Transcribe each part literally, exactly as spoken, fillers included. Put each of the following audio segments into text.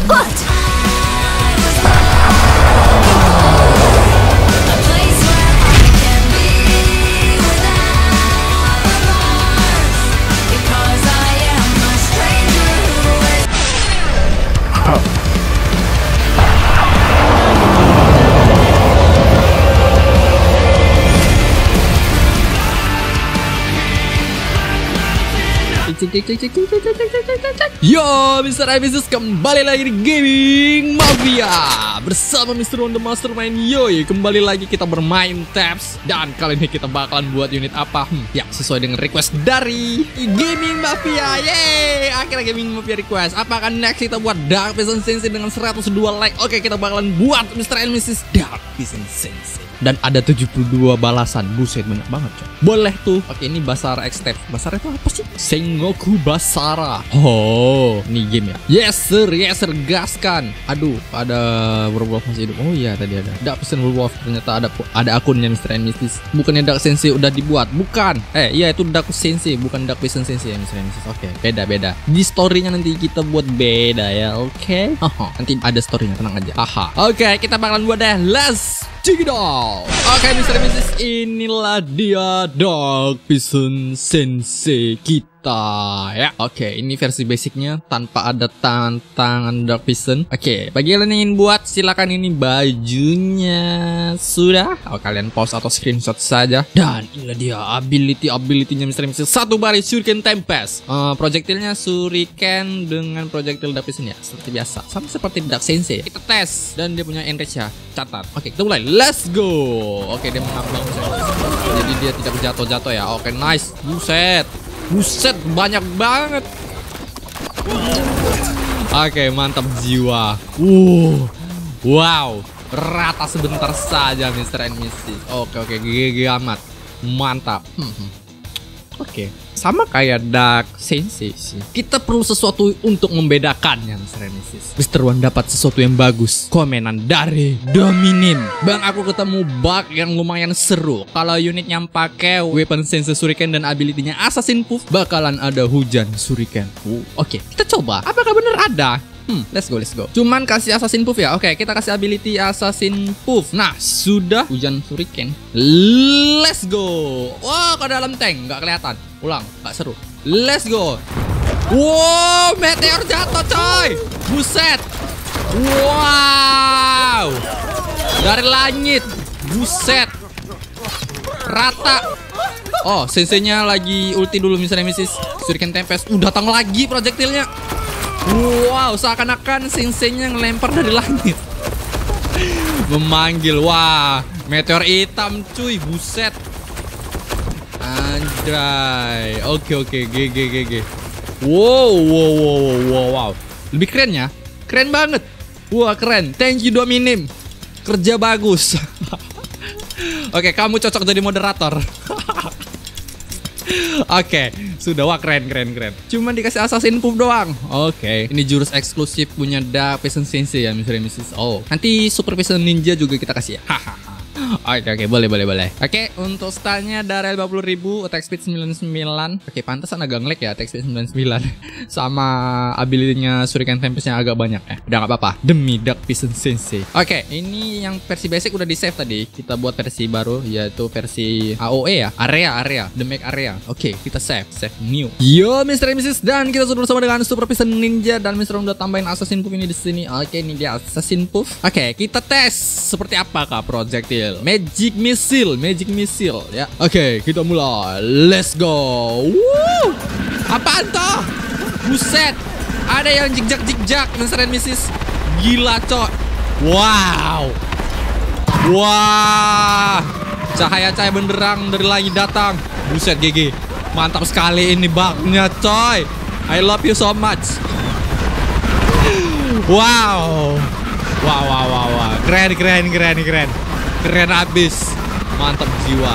What? Yo, Mister Evisus kembali lagi di Gaming Mafia bersama Mister One the Mastermind. Yoi, kembali lagi kita bermain Tabs. Dan kali ini kita bakalan buat unit apa? Hmm, ya, sesuai dengan request dari Gaming Mafia. Yeay, akhirnya Gaming Mafia request. Apakah next kita buat Dark Vision Sensei dengan seratus dua like? Oke, kita bakalan buat Mister and Missus Dark Vision Sensei. Dan ada tujuh puluh dua balasan. Buset, banyak banget, coy. Boleh tuh. Oke, ini Basara X-Step. Basara itu apa sih? Sengoku Basara. Oh, ini game ya. Yes sir, yes sir, gaskan. Aduh, ada Werewolf masih hidup. Oh iya, tadi ada Dark Vision Werewolf. Ternyata ada ada akunnya Mister and Missus. Bukannya Dark Sensei udah dibuat? Bukan. Eh, iya itu Dark Sensei, bukan Dark Vision Sensei ya Mister and Missus. Oke, beda-beda. Di story-nya nanti kita buat beda ya. Oke. Oh, nanti ada story-nya, tenang aja. Haha. Oke, kita bakalan buat deh. Let's check it out. Oke, Mister and Missus, inilah dia Dark Vision Sensei kita ya. Oke, ini versi basicnya tanpa ada tantangan Dark Vision. Oke, bagi kalian yang ingin buat silakan, ini bajunya sudah. Oh, kalian pause atau screenshot saja. Dan inilah dia ability abilitynya Mister and Missus. Satu baris Shuriken Tempest. Uh, projectile-nya Shuriken dengan projectile Dark Vision ya, seperti biasa. Sama seperti Dark Sensei. Kita tes dan dia punya enrage ya. Catat. Oke, kita mulai. Let's go. Oke, dia mengambang. Jadi dia tidak jatuh-jatuh ya. Oke, nice. Buset. Buset, banyak banget. Oke, mantap jiwa. Uh, wow, rata sebentar saja Mister and Missus. Oke, oke, G G amat. Mantap. Hmm. Oke, sama kayak Dark Sensei sih. Kita perlu sesuatu untuk membedakannya, Mister and Missus. Mister One dapat sesuatu yang bagus. Komenan dari Dominin. Bang, aku ketemu bug yang lumayan seru. Kalau unit yang pakai weapon Sensei Shuriken dan ability-nya Assassin Puff, bakalan ada hujan Shuriken. Uh, Oke, kita coba. Apakah benar ada? Hmm, let's go, let's go. Cuman kasih Assassin Puff ya. Oke, kita kasih ability Assassin Puff. Nah, sudah hujan Shuriken. Let's go. Wah, ke dalam tank nggak kelihatan. Ulang, nggak seru. Let's go. Wow, meteor jatuh, coy. Buset. Wow. Dari langit. Buset. Rata. Oh, senseinya lagi ulti dulu Mister and Missus. Shuriken Tempest. Uh, datang lagi projectile-nya. Wow, seakan-akan senseinya ngelempar dari langit. Memanggil. Wah, meteor hitam cuy. Buset. Anjay. Oke, oke. G G G G. Wow, wow, wow, wow, wow. Lebih keren ya. Keren banget. Wah, keren. Thank you Dominin. Kerja bagus. Oke, kamu cocok jadi moderator. Oke, sudah. Wah, keren, keren, keren. Cuman dikasih Assassin Puff doang. Oke, ini jurus eksklusif punya Dark Vision Sensei ya, Mister and Missus. Oh, nanti Super Vision Ninja juga kita kasih ya. Hahaha. Oke, oke, boleh, boleh, boleh. Oke, untuk stylenya Darel lima puluh ribu, attack speed sembilan puluh sembilan. Oke, pantesan agak nge-lag ya, attack speed sembilan puluh sembilan. Sama ability-nya Shuriken Tempest-nya agak banyak ya. Udah gak apa-apa, demi Dark Vision Sensei. Oke, ini yang versi basic udah di-save tadi. Kita buat versi baru, yaitu versi A O E ya. Area, area, the make area. Oke, kita save, save new. Yo, Mister and Missus, dan kita sudah bersama dengan Super Vision Ninja, dan Mister udah tambahin Assassin Puff ini di sini. Oke, ini dia Assassin Puff. Oke, kita tes seperti apakah projectile. Magic Missile, Magic Missile ya. Oke, kita mulai. Let's go. Woo! Apaan toh? Buset. Ada yang jig-jag-jig-jag Mister and Missus. Gila, cok. Wow. Wah. Cahaya-cahaya benderang dari langit datang. Buset, G G. Mantap sekali ini bugnya, coy. I love you so much. Wow. Wow, wow, wow, wow. Keren, keren, keren, keren. Keren abis. Mantap jiwa.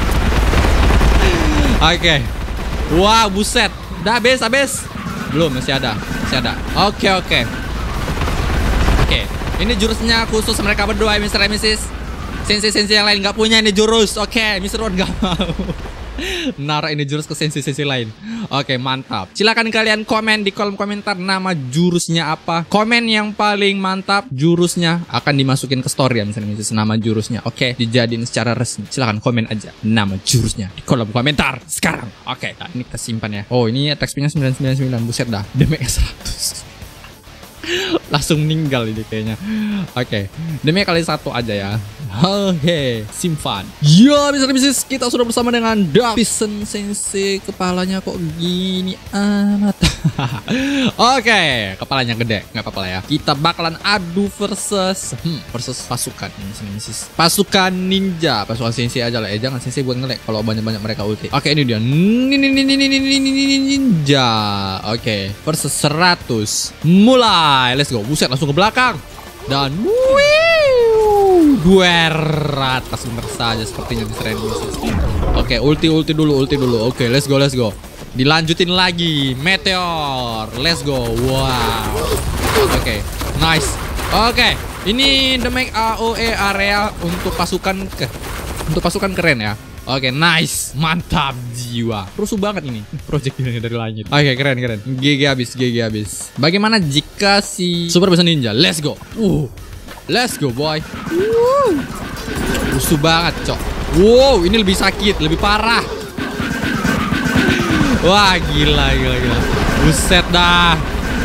Oke. Okay. Wah, wow, buset. Udah habis, habis. Belum, masih ada. Masih ada. Oke, okay, oke. Okay. Oke. Okay. Ini jurusnya khusus mereka berdua, Mister and Missus. Sensei-sensei yang lain nggak punya ini jurus. Oke, okay, Mister One nggak mau. Nara ini jurus ke sensei-sensei lain. Oke, mantap. Silakan kalian komen di kolom komentar nama jurusnya apa. Komen yang paling mantap jurusnya akan dimasukin ke story ya, misalnya nama jurusnya. Oke, dijadiin secara resmi. Silakan komen aja nama jurusnya di kolom komentar sekarang. Oke, nah, ini kita simpan ya. Oh, ini attack speed-nya sembilan sembilan sembilan. Buset dah, damage seratus. Langsung meninggal ini kayaknya. Oke, damage kali satu aja ya. Oke, simpan. Ya, bisnis kita sudah bersama dengan Dapison Sensei. Kepalanya kok gini amat. Oke, kepalanya gede, nggak apa-apa lah ya. Kita bakalan adu versus hmm, versus pasukan ini, pasukan ninja, pasukan sensei aja lah. Eh, jangan sensei buat ngelek kalau banyak-banyak mereka ulti. Oke, ini dia ninja. Oke, versus seratus. Mulai, let's go. Buset, langsung ke belakang dan duer atas bener saja sepertinya di trend. Oke, ulti ulti dulu, ulti dulu. Oke, let's go, let's go. Dilanjutin lagi, meteor. Let's go. Wow. Oke, nice. Oke, ini damage A O E area untuk pasukan ke untuk pasukan keren ya. Oke, nice. Mantap jiwa. Rusuh banget ini projectile dari langit. Oke, keren keren. G G habis, G G habis. Bagaimana jika si Super Bisa Ninja? Let's go. Uh. Let's go boy. Woo. Rusuh banget cok. Wow, ini lebih sakit, lebih parah. Wah, gila gila gila. Buset dah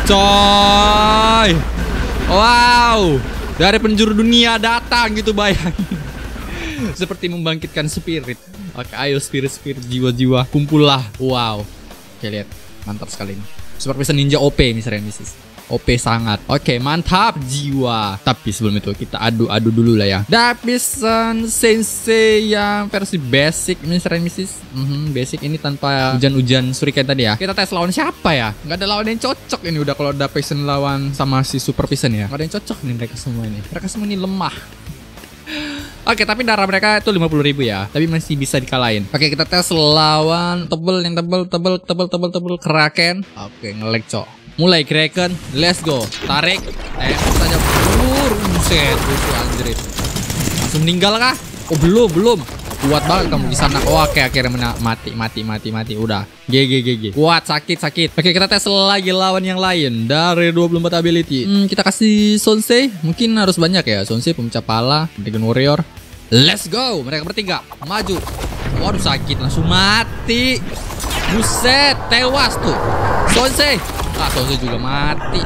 coy. Wow, dari penjuru dunia datang gitu, bayangin. Seperti membangkitkan spirit. Oke, ayo spirit-spirit, jiwa-jiwa, kumpullah. Wow. Oke, lihat. Mantap sekali ini. Super Bisa Ninja O P misalnya misis. O P sangat. Oke, mantap jiwa. Tapi sebelum itu kita adu-adu dulu lah ya. Dapison Sensei yang versi basic, mister and missis Mm-hmm, basic ini tanpa hujan-hujan shuriken tadi ya. Kita tes lawan siapa ya? Nggak ada lawan yang cocok ini udah kalau Dapison lawan sama si Super Vision ya. Nggak ada yang cocok nih mereka semua ini. Mereka semua ini lemah. Oke, tapi darah mereka itu lima puluh ribu ya. Tapi masih bisa dikalahin. Oke, kita tes lawan tebel yang tebel tebel tebel tebel tebel Kraken. Oke, nge-lag cok. Mulai Kraken, let's go. Tarik, tembak saja. Bur, buset, buset anjrit. Langsung meninggal kah? Oh belum, belum. Kuat banget kamu di sana. Oh, oke, akhirnya mati, mati, mati, mati. Udah, G G G G. Kuat, sakit, sakit. Oke, kita tes lagi lawan yang lain dari dua puluh empat ability. Hmm, kita kasih Sonsei. Mungkin harus banyak ya. Sonsei pemecah pala, Dragon Warrior. Let's go. Mereka bertiga maju. Waduh, sakit, langsung mati. Buset, tewas tuh. Sonsei. Ah, Sonsei juga mati.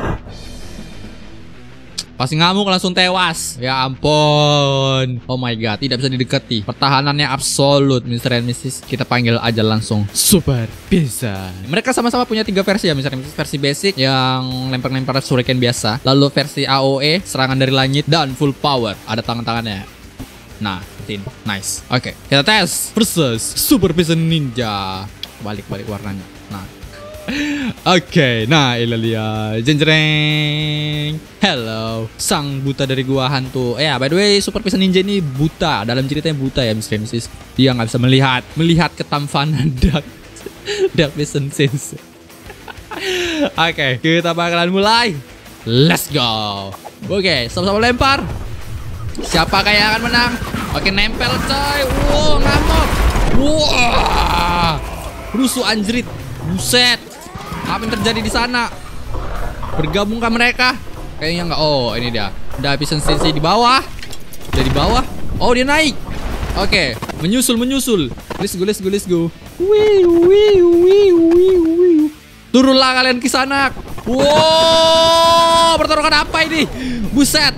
Pasti ngamuk langsung tewas. Ya ampun. Oh my god, tidak bisa didekati. Pertahanannya absolut, mister and missis Kita panggil aja langsung Super Bisa. Mereka sama-sama punya tiga versi ya, mister and missis Versi basic yang lempar-lempar shuriken biasa. Lalu versi A O E, serangan dari langit, dan full power. Ada tangan-tangannya. Nah, ini nice. Oke, okay, kita tes versus Super Bisa Ninja. Balik-balik warnanya. Nah. Oke, okay, nah ini dia jenjreng. Hello, sang buta dari gua hantu. Eh, ya, by the way, Super Bisa Ninja ini buta. Dalam ceritanya buta ya, mister and missis Dia nggak bisa melihat, melihat ketampanan Dark Dapison Sensei. Oke, okay, kita bakalan mulai. Let's go. Oke, okay, sama-sama lempar. Siapa kayak akan menang? Oke, okay, nempel coy. Wow, ngamuk. Wow, rusuh anjrit. Buset. Apa yang terjadi di sana? Bergabungkah mereka? Kayaknya enggak. Oh, ini dia. Dapison Sensei di bawah. Dia di bawah. Oh, dia naik. Oke, menyusul menyusul. Let's go, let's go, let's go. Wih, wih, wih, wih, wih. Turunlah kalian kisanak. Wow, pertarungan apa ini? Buset.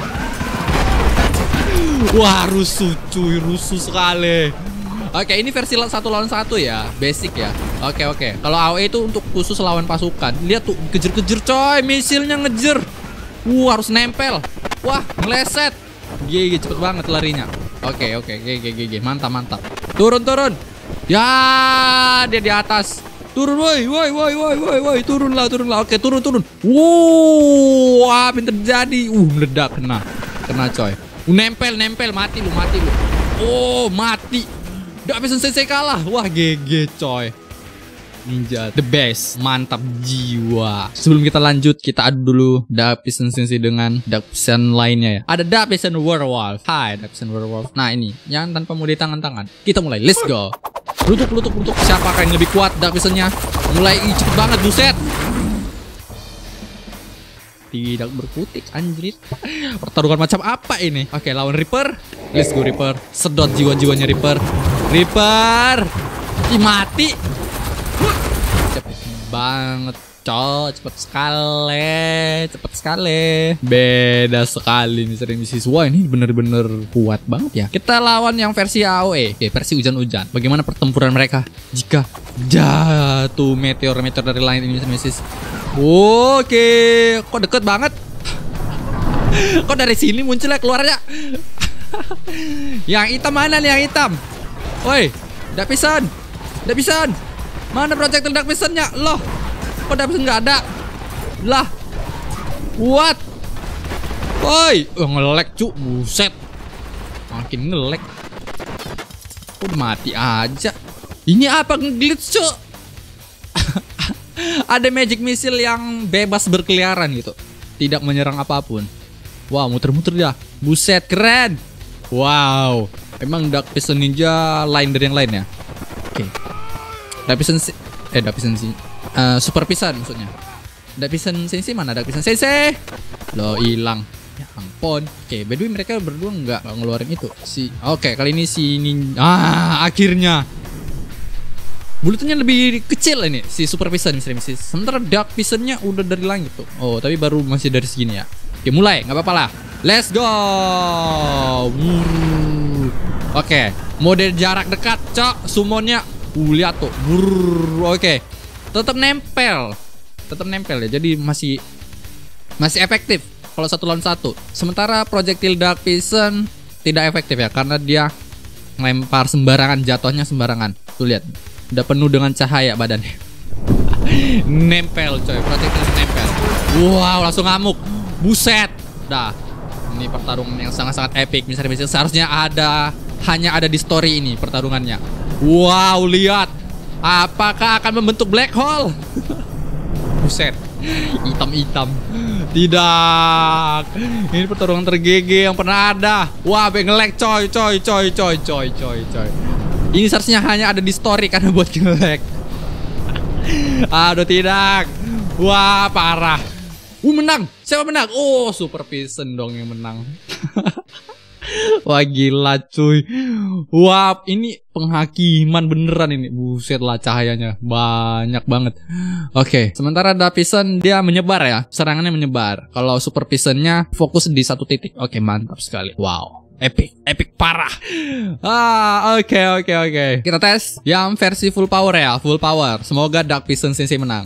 Wah, rusuh cuy, rusuh sekali. Oke, ini versi satu lawan satu ya, basic ya. Oke oke. Kalau A O E itu untuk khusus lawan pasukan. Lihat tuh, kejer-kejer coy, misilnya ngejer. Wah, harus nempel. Wah, ngeleset. G G, cepet banget larinya. Oke oke, G G G G, mantap mantap. Turun turun. Ya, dia di atas. Turun, woi woi woi woi woi woi, turunlah turunlah. Oke, turun turun. Wow, apa yang terjadi? Uh, meledak, kena, kena coy. Uh, nempel nempel, mati lu mati lu. Oh, mati. Dapison Sensei kalah. Wah, G G coy. Ninja the best. Mantap jiwa. Sebelum kita lanjut, kita adu dulu Dapison Sensei dengan Dapison lainnya ya. Ada Dapison Werewolf. Hai Dapison Werewolf. Nah, ini yang tanpa mode tangan-tangan. Kita mulai. Let's go. Lutuk, lutuk, lutuk. Siapakah yang lebih kuat Dark Vision-nya? Mulai ih, cepet banget, buset. Tidak berkutik, anjrit. Pertarungan macam apa ini? Oke, lawan Reaper. Let's go Reaper. Sedot jiwa-jiwanya Reaper. Reaper. Ih, mati. Cepet banget, coy. Cepet sekali. Cepet sekali. Beda sekali nih sering siswa. Ini bener-bener kuat banget ya. Kita lawan yang versi A O E. Oke, versi hujan-hujan. Bagaimana pertempuran mereka jika jatuh meteor-meteor dari langit ini, misis? Oke, kok deket banget? Kok dari sini munculnya keluarnya? Yang hitam mana nih yang hitam? Woi, Dark Vision, Dark Vision, mana projectile Dark Vision-nya? Loh, kok Dark Vision nggak ada? Lah, what? Woi, oh, ngelek cu, buset, makin ngelek. Udah mati aja. Ini apa nge-glitch cu? Ada magic missile yang bebas berkeliaran gitu, tidak menyerang apapun. Wow, muter-muter dah. Buset, keren. Wow, emang Dark Vision Ninja lain dari yang lain ya. Oke, okay. Dark Vision eh Dark Vision uh, Super Vision maksudnya. Dark Vision Sensei mana? Dark Vision Sensei lo hilang. Ya ampun. Oke, okay, by the way mereka berdua nggak ngeluarin itu si. Oke, okay, kali ini si Ninja. Ah, akhirnya. Bulutnya lebih kecil ini si Super Vision misalnya. Sementara Dark Vision-nya udah dari langit tuh. Oh, tapi baru masih dari segini ya. Oke, mulai, nggak apa-apa lah. Let's go. Oke, mode jarak dekat, cok. Summonnya, uh, lihat tuh. Oke, tetap nempel, tetap nempel ya. Jadi masih masih efektif kalau satu lawan satu. Sementara projectile Dark Vision tidak efektif ya, karena dia ngelempar sembarangan, jatuhnya sembarangan. Tuh lihat. Udah penuh dengan cahaya badannya. Nempel coy, projectile nempel. Wow, langsung ngamuk. Buset. Dah. Ini pertarungan yang sangat-sangat epic. Misalnya seharusnya ada, hanya ada di story ini pertarungannya. Wow, lihat. Apakah akan membentuk black hole? Buset. Hitam-hitam. Tidak. Ini pertarungan ter-G G yang pernah ada. Wah, nge-lag coy, coy, coy, coy, coy, coy, coy. Ini seharusnya hanya ada di story karena buat nge-lag. Aduh, tidak. Wah, parah. Uh, menang. Siapa menang? Oh, Super Vision dong yang menang. Wah, gila cuy. Wah, ini penghakiman beneran ini. Buset lah cahayanya. Banyak banget. Oke, sementara Dark Vision dia menyebar ya. Serangannya menyebar. Kalau Super Vision-nya fokus di satu titik. Oke, mantap sekali. Wow. Epic, epic parah. Ah, oke, okay, oke, okay, oke. Okay. Kita tes yang versi full power ya, full power. Semoga Dark Vision Sensei menang.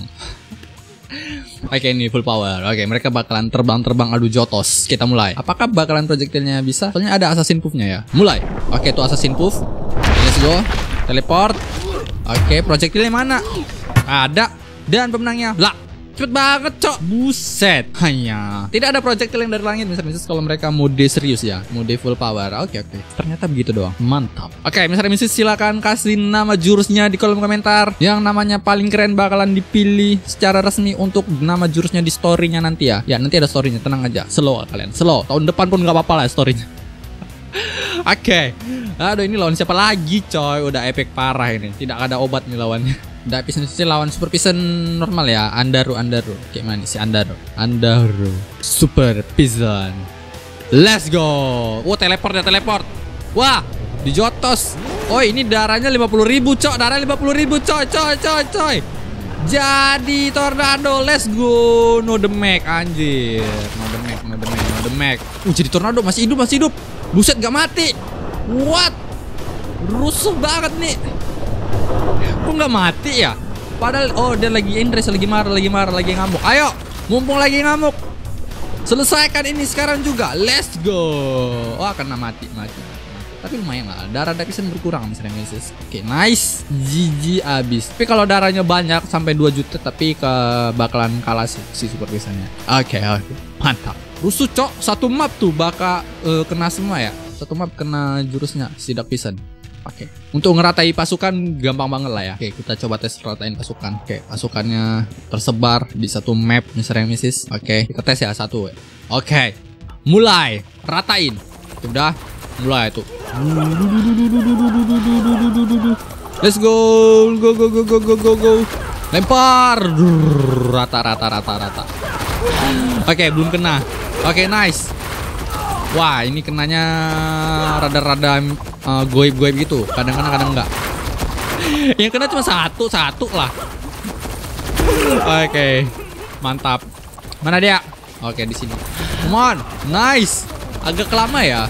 Oke, okay, ini full power. Oke, okay, mereka bakalan terbang-terbang adu jotos. Kita mulai. Apakah bakalan projectile-nya bisa? Soalnya ada assassin puff-nya ya. Mulai. Oke, okay, itu assassin puff. Let's go. Teleport. Oke, okay, projectile-nya mana? Ada. Dan pemenangnya. Lah. Cepet banget cok. Buset. Hanya tidak ada projectile yang dari langit. Misalnya kalau mereka mode serius ya, mode full power. Oke oke. Ternyata begitu doang. Mantap. Oke, misalnya misalnya silakan kasih nama jurusnya di kolom komentar. Yang namanya paling keren bakalan dipilih secara resmi untuk nama jurusnya di story-nya nanti ya. Ya nanti ada story-nya, tenang aja. Slow kalian. Slow. Tahun depan pun nggak apa-apa lah story-nya. Oke. Aduh, ini lawan siapa lagi coy? Udah epic parah ini. Tidak ada obat nih lawannya. Dark Vision lawan Super Vision normal ya. Andaru, Andaru. Kayak mana sih Andaru? Andaru Super Vision. Let's go. Oh, teleport ya, teleport. Wah, dijotos. Oh, ini darahnya lima puluh ribu, cok. Darah lima puluh ribu, coy, coy, coy, coy. Jadi tornado. Let's go. No damage, anjir. No damage, no damage, no damage. Uh, jadi tornado masih hidup, masih hidup. Buset, gak mati. What? Rusuh banget nih. Kok nggak mati ya? Padahal oh dia lagi interest, lagi marah, lagi marah, lagi ngamuk. Ayo, mumpung lagi ngamuk, selesaikan ini sekarang juga. Let's go. Oh, kena mati, mati. Tapi lumayan lah. Darah Dark Vision berkurang misalnya misis. Oke, nice. G G abis. Tapi kalau darahnya banyak sampai dua juta, tapi ke bakalan kalah sih si Super Vision-nya. Oke, oke. Mantap. Rusuh cok. Satu map tuh bakal uh, kena semua ya. Satu map kena jurusnya si Dark Vision. Oke, okay. Untuk ngeratai pasukan gampang banget lah ya. Oke, okay, kita coba tes ratain pasukan. Oke, okay, pasukannya tersebar di satu map misalnya misis. Oke, okay, kita tes ya satu. Oke, okay. Mulai ratain. Udah, mulai tuh. Let's go. Go go go go go go go. Lempar. Rata rata rata rata. Oke, belum kena. Oke, nice. Wah, ini kenanya rada-rada uh, goib-goib gitu. Kadang-kadang kadang enggak. Yang kena cuma satu, satu lah. Oke. Mantap. Mana dia? Oke, di sini. Come on. Nice. Agak lama ya.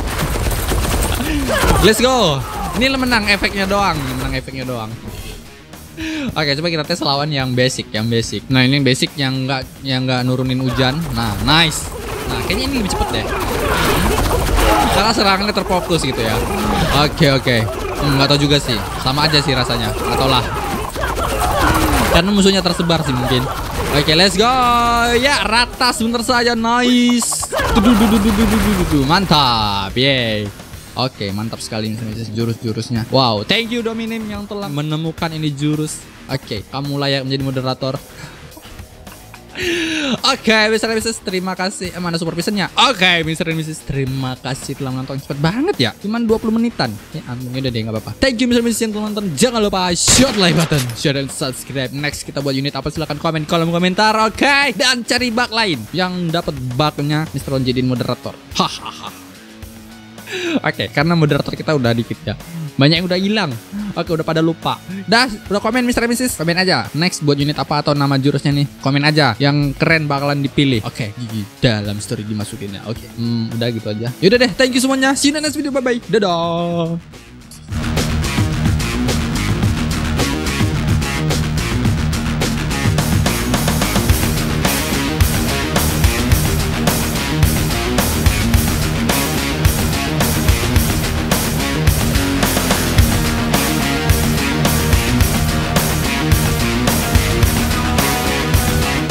Let's go. Ini menang efeknya doang, menang efeknya doang. Oke, coba kita tes lawan yang basic, yang basic. Nah, ini basic yang enggak yang enggak nurunin hujan. Nah, nice. Nah, kayaknya ini lebih cepet deh. Karena serangannya terfokus gitu ya. Oke, oke. Hmm, nggak tahu juga sih. Sama aja sih rasanya. Atau lah. Karena musuhnya tersebar sih mungkin. Oke, let's go. Ya, rata sebentar saja. Nice. Mantap. Yeay. Oke, mantap sekali jurus-jurusnya. Wow, thank you Dominim yang telah menemukan ini jurus. Oke, kamu layak menjadi moderator. Oke, okay, mister and missus terima kasih. Eh, mana super visionnya? Oke, okay, mister and missus terima kasih telah nonton. Cepet banget ya, cuman dua puluh menitan. Ya ampun, udah deh, nggak apa-apa. Thank you mister and missus yang telah nonton. Jangan lupa share like button, share dan subscribe. Next kita buat unit apa, silahkan komen kolom komentar. Oke, okay? Dan cari bug lain yang dapat bugnya mister Ron jadiin moderator. Hahaha. Oke, okay, karena moderator kita udah dikit ya. Banyak yang udah hilang. Oke, udah pada lupa. Dah, udah komen mister and missus. Komen aja. Next buat unit apa atau nama jurusnya nih. Komen aja. Yang keren bakalan dipilih. Oke, gigi dalam story dimasukin ya. Oke. Hmm, udah gitu aja. Yaudah deh, thank you semuanya. See you in the next video. Bye bye. Dadah.